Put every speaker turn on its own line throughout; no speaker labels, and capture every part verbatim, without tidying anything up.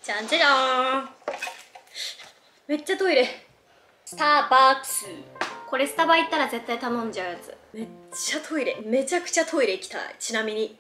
じゃんじゃじゃーん。めっちゃトイレ。スターバックス。これスタバ行ったら絶対頼んじゃうやつ。めっちゃトイレ。めちゃくちゃトイレ行きたい。ちなみに。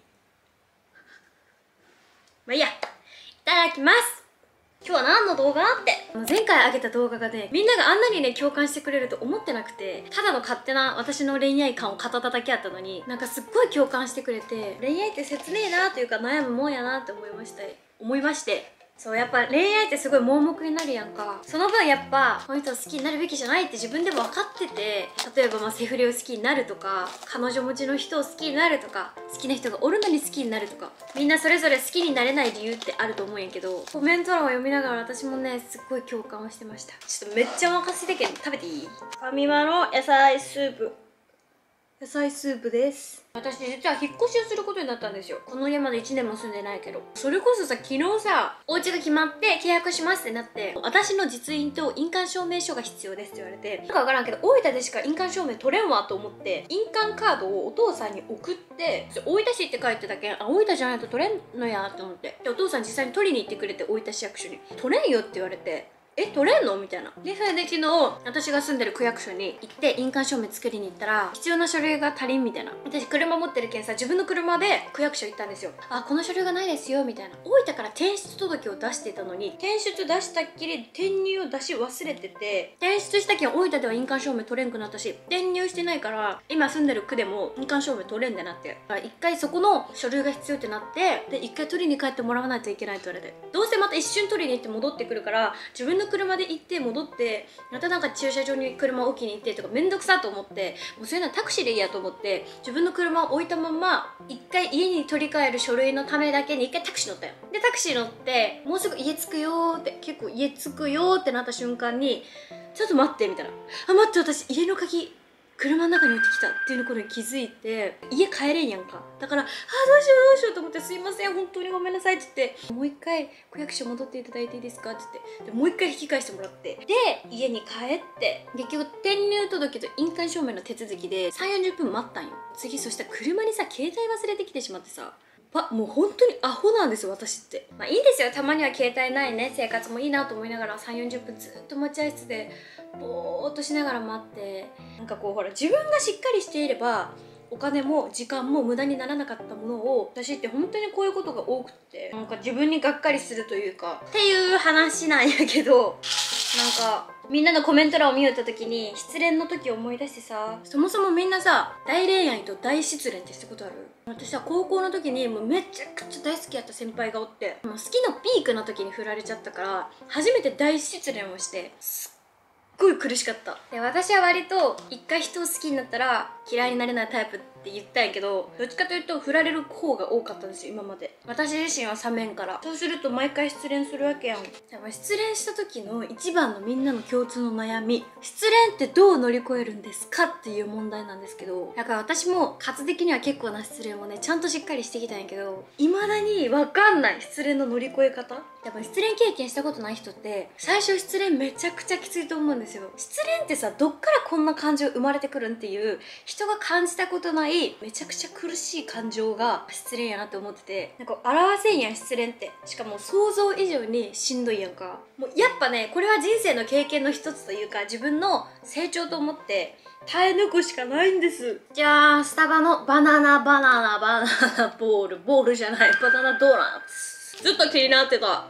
まあいいや。いただきます。今日は何の動画って。前回上げた動画がね、みんながあんなにね、共感してくれると思ってなくて、ただの勝手な私の恋愛観を語っただけやったのに、なんかすっごい共感してくれて、恋愛って切ねえなというか悩むもんやなって思いました。思いまして。そう、やっぱ恋愛ってすごい盲目になるやんか。その分やっぱこの人を好きになるべきじゃないって自分でも分かってて、例えばまあセフレを好きになるとか、彼女持ちの人を好きになるとか、好きな人がおるのに好きになるとか、みんなそれぞれ好きになれない理由ってあると思うんやけど、コメント欄を読みながら私もねすっごい共感をしてました。ちょっとめっちゃお腹空いてけど食べていい？ファミマの野菜スープ。野菜スープです。私実は引っ越しをすることになったんですよ。この家までいちねんも住んでないけど、それこそさ、昨日さお家が決まって契約しますってなって、私の実印と印鑑証明書が必要ですって言われて、なんかわからんけど大分でしか印鑑証明取れんわと思って、印鑑カードをお父さんに送って、大分市って書いてたけん、あ、大分じゃないと取れんのやと思って、でお父さん実際に取りに行ってくれて、大分市役所に取れんよって言われて、え、取れんのみたいな。で、それで昨日、私が住んでる区役所に行って、印鑑証明作りに行ったら、必要な書類が足りんみたいな。私、車持ってるけんさ、自分の車で区役所行ったんですよ。あ、この書類がないですよ、みたいな。大分から転出届を出してたのに、転出出したっきり、転入を出し忘れてて、転出したけん、大分では印鑑証明取れんくなったし、転入してないから、今住んでる区でも印鑑証明取れんでなって。だから一回そこの書類が必要ってなって、で、一回取りに帰ってもらわないといけないって言われて。どうせまた一瞬取りに行って戻ってくるから、自分の車で行って戻ってまたなんか駐車場に車を置きに行ってとかめんどくさと思って、もうそういうのはタクシーでいいやと思って自分の車を置いたまま一回家に取り替える書類のためだけに一回タクシー乗ったよ。でタクシー乗ってもうすぐ家着くよーって、結構家着くよーってなった瞬間にちょっと待ってみたいな、あ待って私家の鍵車の中に置いてきたっていうことに気づいて、家帰れんやんか。だから、あーどうしようどうしようと思って、すいません本当にごめんなさいって言って、もう一回区役所戻っていただいていいですかって言って、でもう一回引き返してもらって、で家に帰って結局転入届と印鑑証明の手続きでさんじゅうよんじゅっぷん待ったんよ。次そしたら車にさ携帯忘れてきてしまってさ、わもう本当にアホなんですよ私って。まあいいんですよ、たまには携帯ないね生活もいいなと思いながらさんじゅうよんじゅっぷんずっと待合室でぼーっとしながら待って、なんかこうほら自分がしっかりしていればお金も時間も無駄にならなかったものを、私って本当にこういうことが多くって、なんか自分にがっかりするというかっていう話なんやけど、なんかみんなのコメント欄を見よった時に失恋の時を思い出してさ、そもそもみんなさ大恋愛と大失恋ってしたことある？私は高校の時にもうめちゃくちゃ大好きやった先輩がおって、もう好きのピークの時に振られちゃったから初めて大失恋をして、すっごい苦しかった。で私は割と一回人を好きになったら嫌いになれないタイプって言ったんやけど、どっちかというと振られる方が多かったんですよ今まで。私自身は冷めんから。そうすると毎回失恋するわけやん。でも失恋した時の一番のみんなの共通の悩み、失恋ってどう乗り越えるんですかっていう問題なんですけど、だから私も数的には結構な失恋をねちゃんとしっかりしてきたんやけど、未だに分かんない失恋の乗り越え方。やっぱ失恋経験したことない人って最初失恋めちゃくちゃきついと思うんですよ。失恋ってさどっからこんな感情生まれてくるんっていう、人が感じたことないめちゃくちゃ苦しい感情が失恋やなって思ってて、なんか表せんやん失恋って。しかも想像以上にしんどいやんか。もうやっぱねこれは人生の経験の一つというか自分の成長と思って耐え抜くしかないんです。じゃあスタバのバナナバナナバナナボールボールじゃないバナナドーナツ、ずっと気になってた。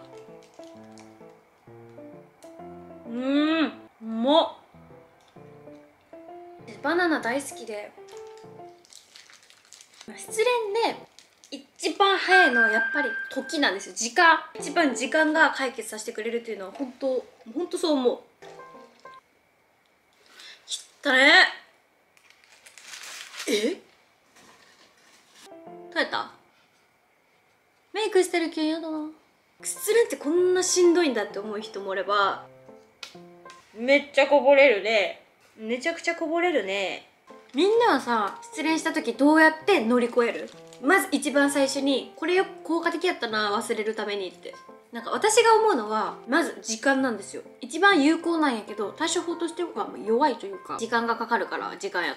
うーんうまっ。バナナ大好きで、失恋で一番早いのはやっぱり時なんですよ。時間、一番時間が解決させてくれるっていうのは本当本当そう思う。きったねえ、どうやった？メイクしてるけんやだな。失恋ってこんなしんどいんだって思う人もおれば、めっちゃこぼれるね、めちゃくちゃこぼれるね。みんなはさ失恋した時どうやって乗り越える？まず一番最初にこれよ効果的やったな忘れるためにって、なんか私が思うのはまず時間なんですよ。一番有効なんやけど対処法としては弱いというか、時間がかかるから時間やから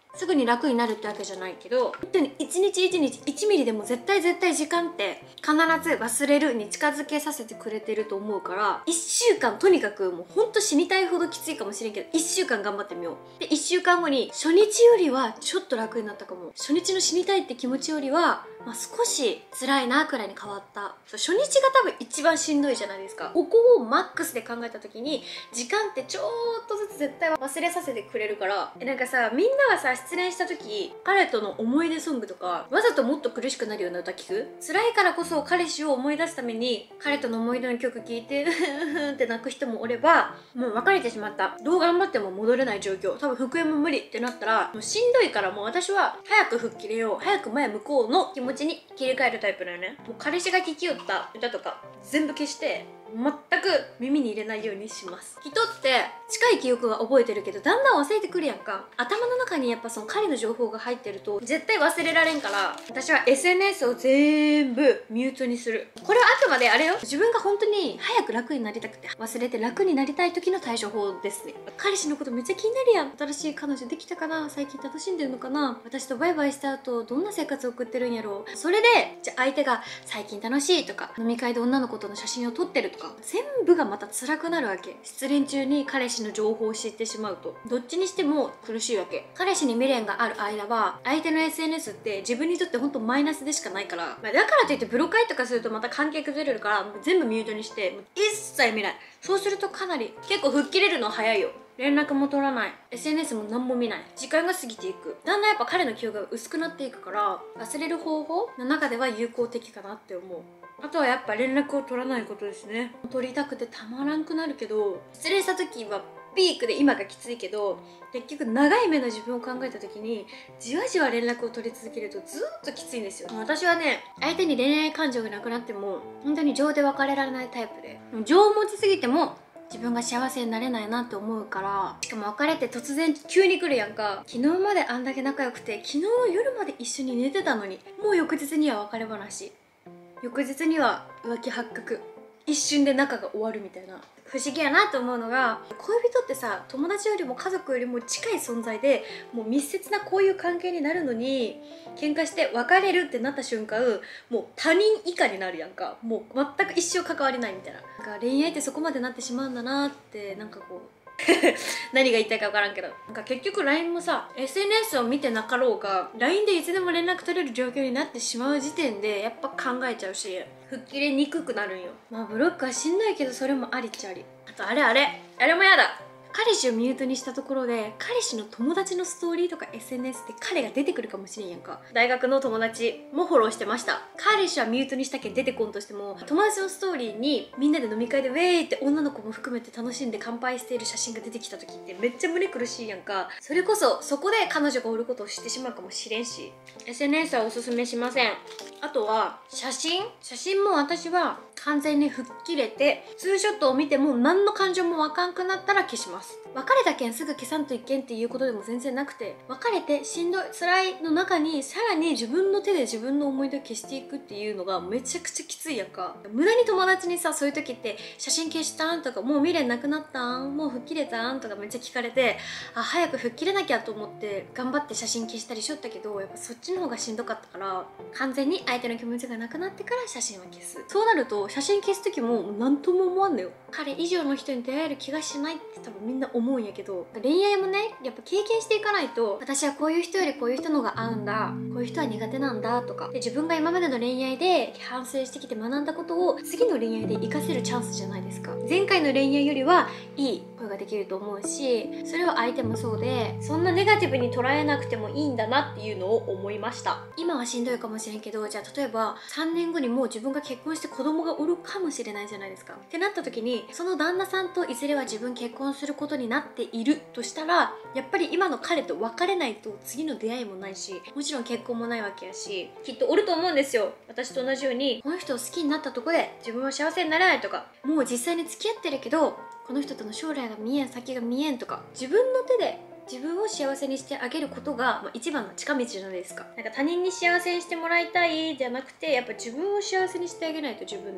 すぐに楽になるってわけじゃないけど、本当に一日一日いちミリでも絶対絶対時間って必ず忘れるに近づけさせてくれてると思うから、いっしゅうかんとにかくもうほんと死にたいほどきついかもしれんけど、いっしゅうかん頑張ってみよう。でいっしゅうかんごに初日よりはちょっと楽になったかも。初日の死にたいって気持ちよりは、まあ、少し辛いなくらいに変わった。初日が多分一番しんどいじゃないですか。ここをマックスで考えた時に時間ってちょっとずつ絶対忘れさせてくれるから。えなんかさ、みんながさ失恋した時彼との思い出ソングとかわざともっと苦しくなるような歌聞く？辛いからこそ彼氏を思い出すために彼との思い出の曲聴いてって泣く人もおれば、もう別れてしまった、どう頑張っても戻れない状況、多分復縁も無理ってなったらもうしんどいから、もう私は早く吹っ切れよう、早く前向こうの気持ちに切り替えるタイプだよね。もう彼氏が聴きよった歌とか全部消して全く耳に入れないようにします。人って近い記憶は覚えてるけどだんだん忘れてくるやんか。頭の中にやっぱその彼の情報が入ってると絶対忘れられんから、私は エスエヌエス を全部ミュートにする。これはあくまであれよ、自分が本当に早く楽になりたくて忘れて楽になりたい時の対処法ですね。彼氏のことめっちゃ気になるやん。新しい彼女できたかな、最近楽しんでるのかな、私とバイバイした後どんな生活を送ってるんやろう。それでじゃあ相手が最近楽しいとか飲み会で女の子との写真を撮ってるとか全部がまた辛くなるわけ。失恋中に彼氏の情報を知ってしまうとどっちにしても苦しいわけ。彼氏に未練がある間は相手の エスエヌエス って自分にとって本当マイナスでしかないから、まあ、だからといってブロックとかするとまた関係崩れるからもう全部ミュートにしてもう一切見ない。そうするとかなり結構吹っ切れるのは早いよ。連絡も取らない、 エスエヌエス も何も見ない、時間が過ぎていく。だんだんやっぱ彼の記憶が薄くなっていくから忘れる方法の中では有効的かなって思う。あとはやっぱ連絡を取らないことですね。取りたくてたまらんくなるけど、失恋した時はピークで今がきついけど、結局長い目の自分を考えた時にじわじわ連絡を取り続けるとずっときついんですよ。私はね、相手に恋愛感情がなくなっても本当に情で別れられないタイプで、情を持ちすぎても自分が幸せになれないなって思うから。しかも別れて突然急に来るやんか。昨日まであんだけ仲良くて昨日夜まで一緒に寝てたのに、もう翌日には別れ話、翌日には浮気発覚、一瞬で仲が終わるみたいな。不思議やなと思うのが、恋人ってさ、友達よりも家族よりも近い存在でもう密接なこういう関係になるのに、喧嘩して別れるってなった瞬間もう他人以下になるやんか。もう全く一生関わりないみたいな。なんか恋愛ってそこまでなってしまうんだなって、なんかこう何が言いたいか分からんけど、なんか結局 ライン もさ エスエヌエス を見てなかろうが ライン でいつでも連絡取れる状況になってしまう時点でやっぱ考えちゃうし、吹っ切れにくくなるんよ。まあブロックはしんどいけどそれもありっちゃあり。あとあれあれあれもやだ。彼氏をミュートにしたところで彼氏の友達のストーリーとか エスエヌエス で彼が出てくるかもしれんやんか。大学の友達もフォローしてました。彼氏はミュートにしたけん出てこんとしても、友達のストーリーにみんなで飲み会でウェーイって女の子も含めて楽しんで乾杯している写真が出てきた時ってめっちゃ胸苦しいやんか。それこそそこで彼女がおることを知ってしまうかもしれんし、 エスエヌエス はおすすめしません。あとは写真写真も私は完全に吹っ切れてツーショットを見ても何の感情もわかんくなったら消します。別れたけんすぐ消さんといけんっていうことでも全然なくて、別れてしんどい辛いの中にさらに自分の手で自分の思い出を消していくっていうのがめちゃくちゃきついやんか。無駄に友達にさ、そういう時って写真消したんとか、もう未練なくなったん、もう吹っ切れたんとかめっちゃ聞かれて、あ早く吹っ切れなきゃと思って頑張って写真消したりしよったけど、やっぱそっちの方がしんどかったから、完全に相手の気持ちがなくなってから写真は消す。そうなると写真消す時も何とも思わんのよ。彼以上の人に出会える気がしないって多分みんな思うんやけど、恋愛もねやっぱ経験していかないと、私はこういう人よりこういう人の方が合うんだ、こういう人は苦手なんだとかで、自分が今までの恋愛で反省してきて学んだことを次の恋愛で活かせるチャンスじゃないですか。前回の恋愛よりはいい声ができると思うし、それは相手もそうで、そんなネガティブに捉えなくてもいいんだなっていうのを思いました。今はしんどいかもしれんけど、じゃあ例えばさんねんごにもう自分が結婚して子供がおるかもしれないじゃないですか。ってなった時に、その旦那さんといずれは自分結婚することになっているとしたら、やっぱり今の彼と別れないと次の出会いもないし、もちろん結婚もないわけやし、きっとおると思うんですよ。私と同じようにこの人を好きになったとこで自分は幸せになれないとか、もう実際に付き合ってるけどこの人との将来が見えん、先が見えんとか、自分の手で自分を幸せにしてあげることが、まあ、一番の近道じゃないですか。なんか他人に幸せにしてもらいたいじゃなくて、やっぱ自分を幸せにしてあげないと自分でっ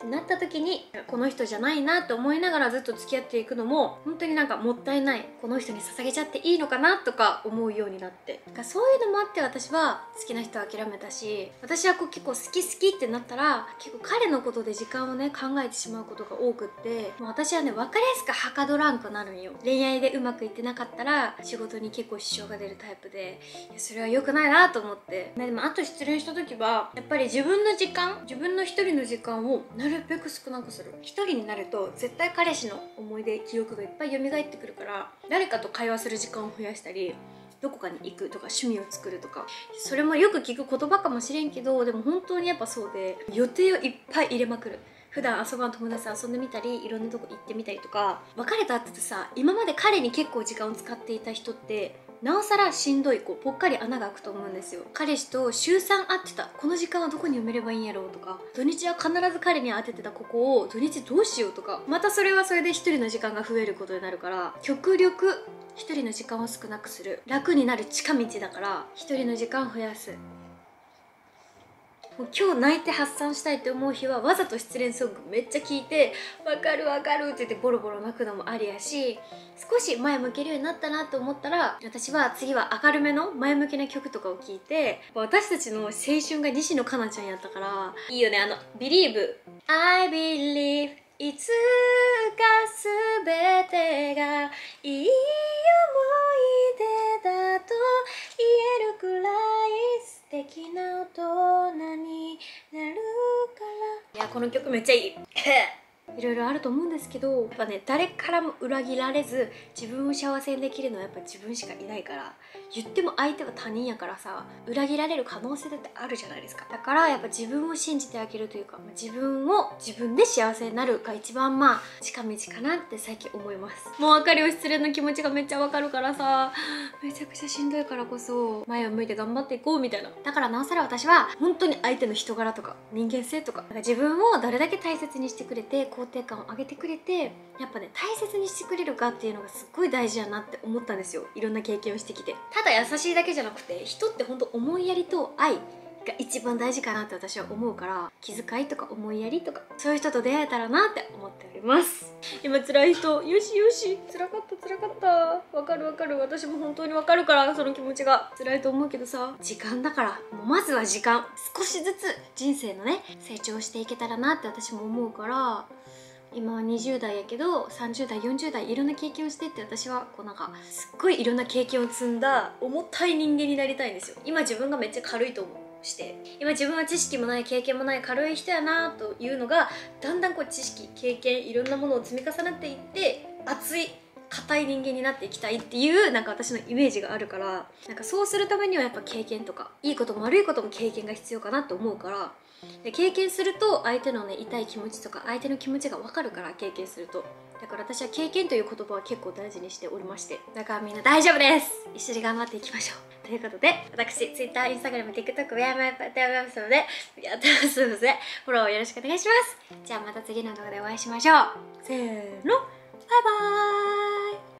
ってなった時にこの人じゃないなって思いながらずっと付き合っていくのも本当になんかもったいない、この人に捧げちゃっていいのかなとか思うようになって、なんかそういうのもあって私は好きな人は諦めたし、私はこう結構好き好きってなったら結構彼のことで時間をね考えてしまうことが多くって、もう私はね分かりやすくはかどらんくなるんよ。恋愛でうまくいってなかったら仕事に結構支障が出るタイプで、いやそれは良くないなと思って、でもあと失恋した時はやっぱり自分の時間自分の一人の時間をなるべく少なくする。一人になると絶対彼氏の思い出記憶がいっぱい蘇ってくるから、誰かと会話する時間を増やしたり、どこかに行くとか趣味を作るとか、それもよく聞く言葉かもしれんけど、でも本当にやっぱそうで、予定をいっぱい入れまくる。普段遊ばん友達と遊んでみたり、いろんなとこ行ってみたりとか。別れた後ってさ、今まで彼に結構時間を使っていた人ってなおさらしんどい、こうぽっかり穴が開くと思うんですよ。彼氏と週さん会ってた、この時間はどこに埋めればいいんやろうとか、土日は必ず彼に当ててたここを土日どうしようとか、またそれはそれで一人の時間が増えることになるから、極力一人の時間を少なくする。楽になる近道だから一人の時間を増やす。もう今日泣いて発散したいって思う日はわざと失恋ソングめっちゃ聴いて、わかるわかるって言ってボロボロ泣くのもありやし、少し前向けるようになったなと思ったら、私は次は明るめの前向きな曲とかを聴いて、私たちの青春が西野カナちゃんやったからいいよね。あの「Believe I Believe」いつか全てがいい思い出だと言えるくらい素敵な大人になるから。いやこの曲めっちゃいいいろいろあると思うんですけど、やっぱね誰からも裏切られず自分を幸せにできるのはやっぱ自分しかいないから、言っても相手は他人やからさ、裏切られる可能性だってあるじゃないですか。だからやっぱ自分を信じてあげるというか、自分を自分で幸せになるが一番まあ近道かなって最近思います。もう分かるよ、失恋の気持ちがめっちゃ分かるからさ、めちゃくちゃしんどいからこそ前を向いて頑張っていこうみたいな。だからなおさら私は本当に相手の人柄とか人間性とか、なんか自分をどれだけ大切にしてくれて肯定感を上げてくれて、やっぱね大切にしてくれるかっていうのがすっごい大事やなって思ったんですよ。いろんな経験をしてきて、ただ優しいだけじゃなくて人って本当思いやりと愛が一番大事かなって私は思うから、気遣いとか思いやりとかそういう人と出会えたらなって思っております。今辛い人、よしよし、辛かった辛かった、わかるわかる、私も本当にわかるから、その気持ちが辛いと思うけどさ、時間だから、もうまずは時間、少しずつ人生のね成長していけたらなって私も思うから、今はにじゅう代やけどさんじゅう代よんじゅう代いろんな経験をしてって、私はこうなんかすっごいいろんな経験を積んだ重たい人間になりたいんですよ。今自分がめっちゃ軽いと思うして今自分は知識もない経験もない軽い人やなというのが、だんだんこう知識経験いろんなものを積み重ねていって熱い硬い人間になっていきたいっていうなんか私のイメージがあるから、なんかそうするためにはやっぱ経験とかいいことも悪いことも経験が必要かなと思うから、で経験すると相手のね痛い気持ちとか相手の気持ちが分かるから、経験すると。だから私は経験という言葉は結構大事にしておりまして、だからみんな大丈夫です、一緒に頑張っていきましょうということで、私 Twitter、Instagram、TikTok やまやってますのでやってますのでフォローよろしくお願いします。じゃあまた次の動画でお会いしましょう。せーの、バイバーイ。